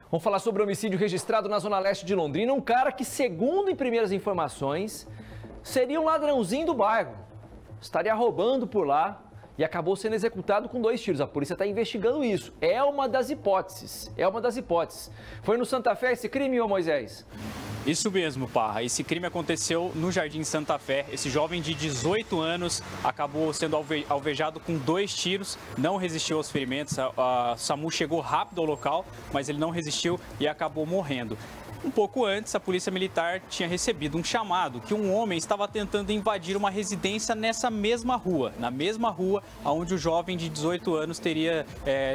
Vamos falar sobre o homicídio registrado na zona leste de Londrina. Um cara que, segundo em primeiras informações, seria um ladrãozinho do bairro. Estaria roubando por lá e acabou sendo executado com 2 tiros. A polícia está investigando isso. É uma das hipóteses. Foi no Santa Fé esse crime, ô Moisés? Isso mesmo, Parra. Esse crime aconteceu no Jardim Santa Fé. Esse jovem de 18 anos acabou sendo alvejado com 2 tiros, não resistiu aos ferimentos. A SAMU chegou rápido ao local, mas ele não resistiu e acabou morrendo. Um pouco antes, a Polícia Militar tinha recebido um chamado que um homem estava tentando invadir uma residência nessa mesma rua, na mesma rua onde o jovem de 18 anos teria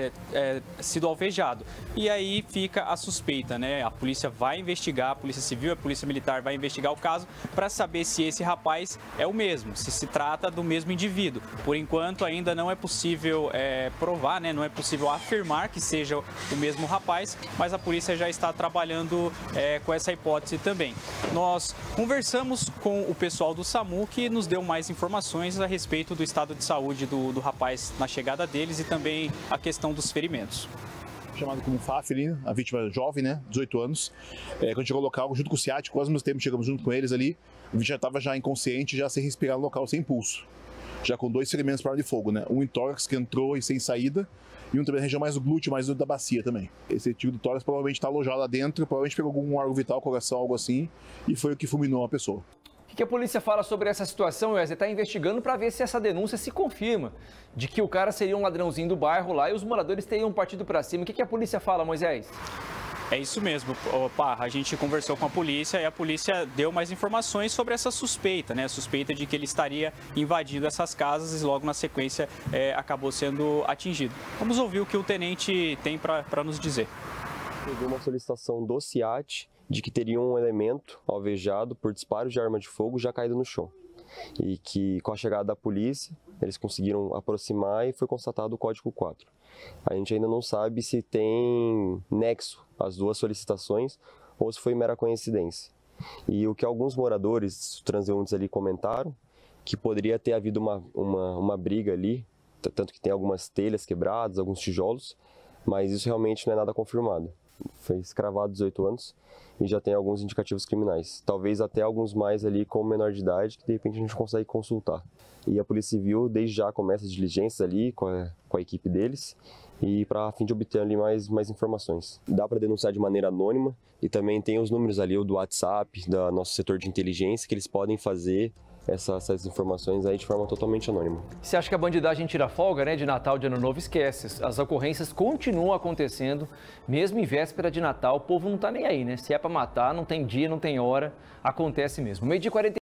sido alvejado. E aí fica a suspeita, né? A polícia vai investigar, a Polícia Civil, a Polícia Militar vai investigar o caso para saber se esse rapaz é o mesmo, se trata do mesmo indivíduo. Por enquanto, ainda não é possível provar, né? Não é possível afirmar que seja o mesmo rapaz, mas a polícia já está trabalhando com essa hipótese também. Nós conversamos com o pessoal do SAMU que nos deu mais informações a respeito do estado de saúde do rapaz na chegada deles e também a questão dos ferimentos. Chamado como Fafri, a vítima jovem, né, 18 anos. Quando chegou ao local, junto com o ciático, quase ao mesmo tempo chegamos junto com eles ali, o vítima já estava já inconsciente, já sem respirar no local, sem pulso. Já com 2 ferimentos para arma de fogo, né? Um em tórax que entrou e sem saída, e um também na região mais do glúteo, mais da bacia também. Esse tiro do tórax provavelmente está alojado lá dentro, provavelmente pegou algum órgão vital, coração, algo assim, e foi o que fulminou a pessoa. O que a polícia fala sobre essa situação, Wesley? Está investigando para ver se essa denúncia se confirma, de que o cara seria um ladrãozinho do bairro lá e os moradores teriam partido para cima. O que a polícia fala, Moisés? É isso mesmo, Parra. A gente conversou com a polícia e a polícia deu mais informações sobre essa suspeita, né? A suspeita de que ele estaria invadindo essas casas e logo na sequência acabou sendo atingido. Vamos ouvir o que o tenente tem para nos dizer. Teve uma solicitação do CIAT de que teria um elemento alvejado por disparos de arma de fogo já caído no chão. E que com a chegada da polícia, eles conseguiram aproximar e foi constatado o código 4. A gente ainda não sabe se tem nexo as 2 solicitações ou se foi mera coincidência. E o que alguns moradores transeuntes ali comentaram, que poderia ter havido uma briga ali, tanto que tem algumas telhas quebradas, alguns tijolos, mas isso realmente não é nada confirmado. Foi escravado 18 anos e já tem alguns indicativos criminais. Talvez até alguns mais ali com menor de idade, que de repente a gente consegue consultar. E a Polícia Civil desde já começa as diligências ali com a equipe deles e para fim de obter ali mais informações. Dá para denunciar de maneira anônima e também tem os números ali, o do WhatsApp, do nosso setor de inteligência, que eles podem fazer essas informações aí de forma totalmente anônima. Você acha que a bandidagem tira folga, né, de Natal, de Ano Novo? Esquece. As ocorrências continuam acontecendo, mesmo em véspera de Natal. O povo não tá nem aí, né? Se é para matar, não tem dia, não tem hora, acontece mesmo. 12h40.